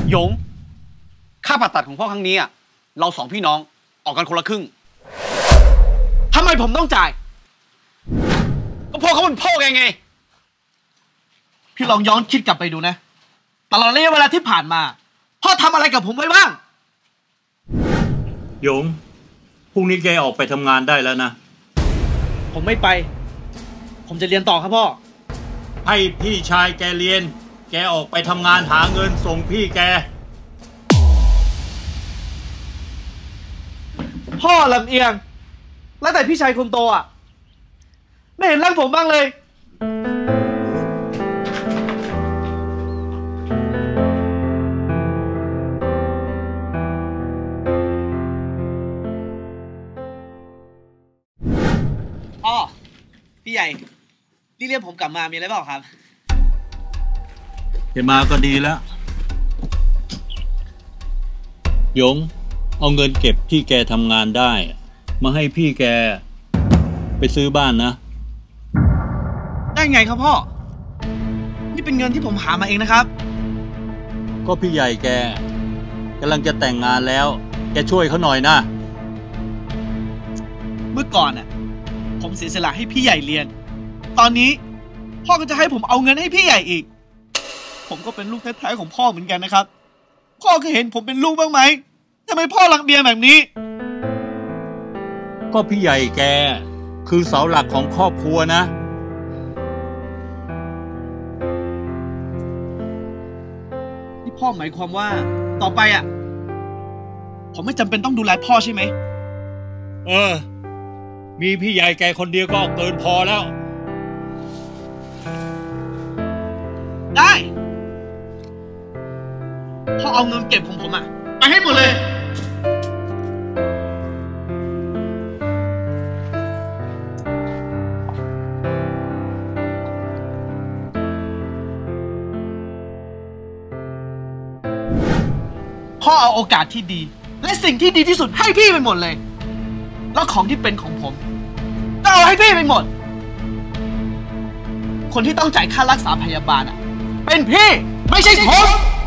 หยงค่าผ่าตัดของพ่อครั้งนี้เราสองพี่น้องออกกันคนละครึ่งทำไมผมต้องจ่ายก็พ่อเขาเป็นพ่อแกไงพี่ลองย้อนคิดกลับไปดูนะตลอดระยะเวลาที่ผ่านมาพ่อทำอะไรกับผมไว้บ้างหยงพรุ่งนี้แกออกไปทำงานได้แล้วนะผมไม่ไปผมจะเรียนต่อครับพ่อให้พี่ชายแกเรียนแกออกไปทำงานหาเงินส่งพี่แกพ่อลำเอียงแล้วแต่พี่ชายคนโตไม่เห็นรักผมบ้างเลยพ่อพี่ใหญ่เรียกผมกลับมามีอะไรเปล่าครับแกมาก็ดีแล้วหยงเอาเงินเก็บที่แกทำงานได้มาให้พี่แกไปซื้อบ้านนะได้ไงครับพ่อนี่เป็นเงินที่ผมหามาเองนะครับก็พี่ใหญ่แกกำลังจะแต่งงานแล้วแกช่วยเขาหน่อยนะเมื่อก่อนผมเสียสละให้พี่ใหญ่เรียนตอนนี้พ่อก็จะให้ผมเอาเงินให้พี่ใหญ่อีกผมก็เป็นลูกแท้ๆของพ่อเหมือนกันนะครับพ่อเคยเห็นผมเป็นลูกบ้างไหมทำไมพ่อรังเบียร์แบบนี้ก็พี่ใหญ่แกคือเสาหลักของครอบครัวนะนี่พ่อหมายความว่าต่อไปผมไม่จำเป็นต้องดูแลพ่อใช่ไหมมีพี่ใหญ่แกคนเดียวก็เกินพอแล้วได้พ่อเอาเงินเก็บของผมไปให้หมดเลยพ่อเอาโอกาสที่ดีและสิ่งที่ดีที่สุดให้พี่ไปหมดเลยแล้วของที่เป็นของผมก็เอาให้พี่ไปหมดคนที่ต้องจ่ายค่ารักษาพยาบาลเป็นพี่ไม่ใช่ผม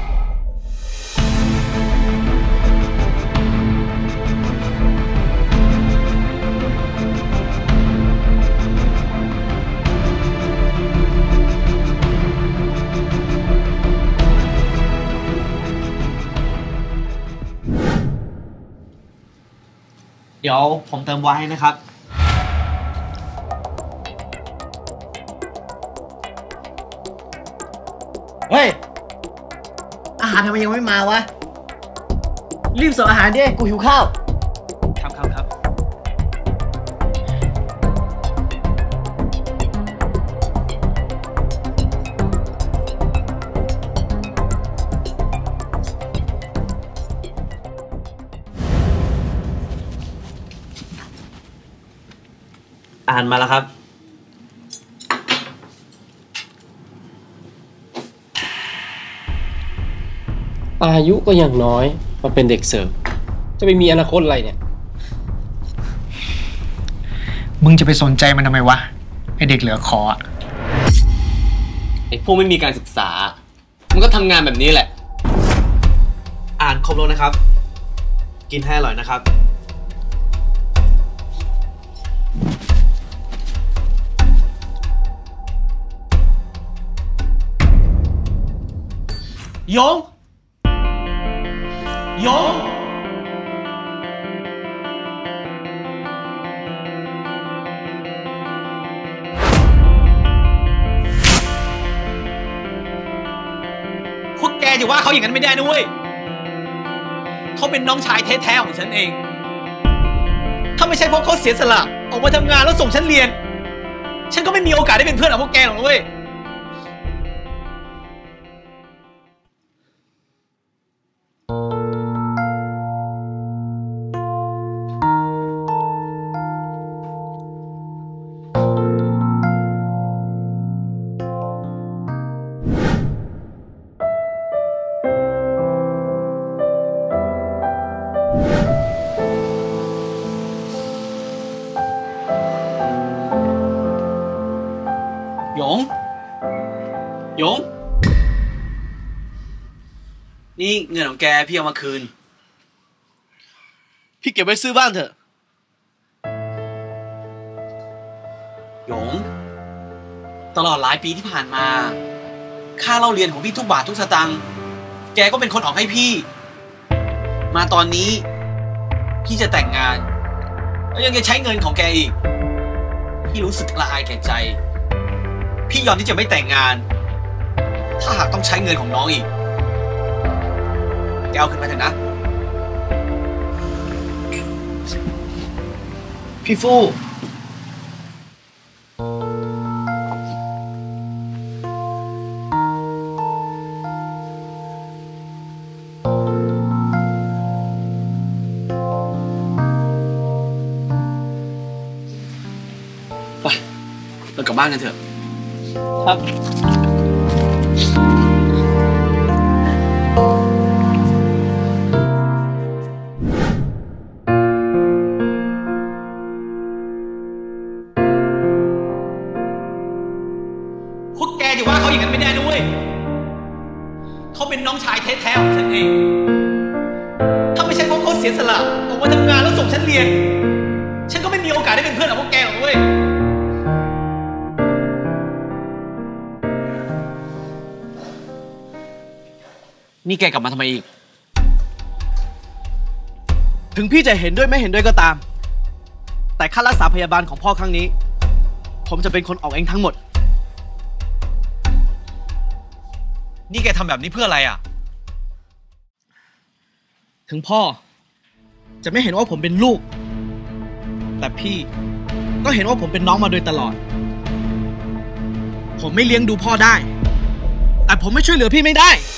เดี๋ยวผมเติมไว้นะครับเฮ้ยอาหารทำไมยังไม่มาวะรีบส่งอาหารดิกูหิวข้าวครับอาหารมาแล้วครับอายุก็ยังน้อยมาเป็นเด็กเสิร์ฟจะไปมีอนาคตอะไรเนี่ยมึงจะไปสนใจมันทำไมวะไอเด็กเหลือขอไอพวกไม่มีการศึกษามันก็ทำงานแบบนี้แหละอ่านครบแล้วนะครับ กินให้อร่อยนะครับหยงพวกแกจะว่าเขาอย่างนั้นไม่ได้นะเว้ยเขาเป็นน้องชายแท้ๆของฉันเองถ้าไม่ใช่เพราะเขาเสียสละออกมาทำงานแล้วส่งฉันเรียนฉันก็ไม่มีโอกาสได้เป็นเพื่อนกับพวกแกหรอกนะเว้ยหยงนี่เงินของแกพี่เอามาคืนพี่เก็บไว้ซื้อบ้านเถอะหยง ตลอดหลายปีที่ผ่านมา ค่าเล่าเรียนของพี่ทุกบาททุกสตางค์แกก็เป็นคนออกให้พี่ มาตอนนี้พี่จะแต่งงานแล้วยังจะใช้เงินของแกอีกพี่รู้สึกละอายแก่ใจพี่ยอมที่จะไม่แต่งงานถ้าหากต้องใช้เงินของน้องอีกแกเอาขึ้นมาเถอะนะพี่ฟู่ไปเรากลับบ้านกันเถอะครับพวกแกจะว่าเขาอย่างนั้นไม่ได้นะเว้ยเขาเป็นน้องชายแท้ๆของฉันเองถ้าไม่ใช่เพราะเขาเสียสละออกมาทำงานแล้วส่งฉันเรียนฉันก็ไม่มีโอกาสได้เป็นเพื่อนกับพวกแกหรอกเว้ยนี่แกกลับมาทำไมอีกถึงพี่จะเห็นด้วยไม่เห็นด้วยก็ตาม แต่ค่ารักษาพยาบาลของพ่อครั้งนี้ ผมจะเป็นคนออกเองทั้งหมดนี่แกทำแบบนี้เพื่ออะไรอ่ะถึงพ่อจะไม่เห็นว่าผมเป็นลูก แต่พี่ก็เห็นว่าผมเป็นน้องมาโดยตลอด ผมไม่เลี้ยงดูพ่อได้ แต่ผมไม่ช่วยเหลือพี่ไม่ได้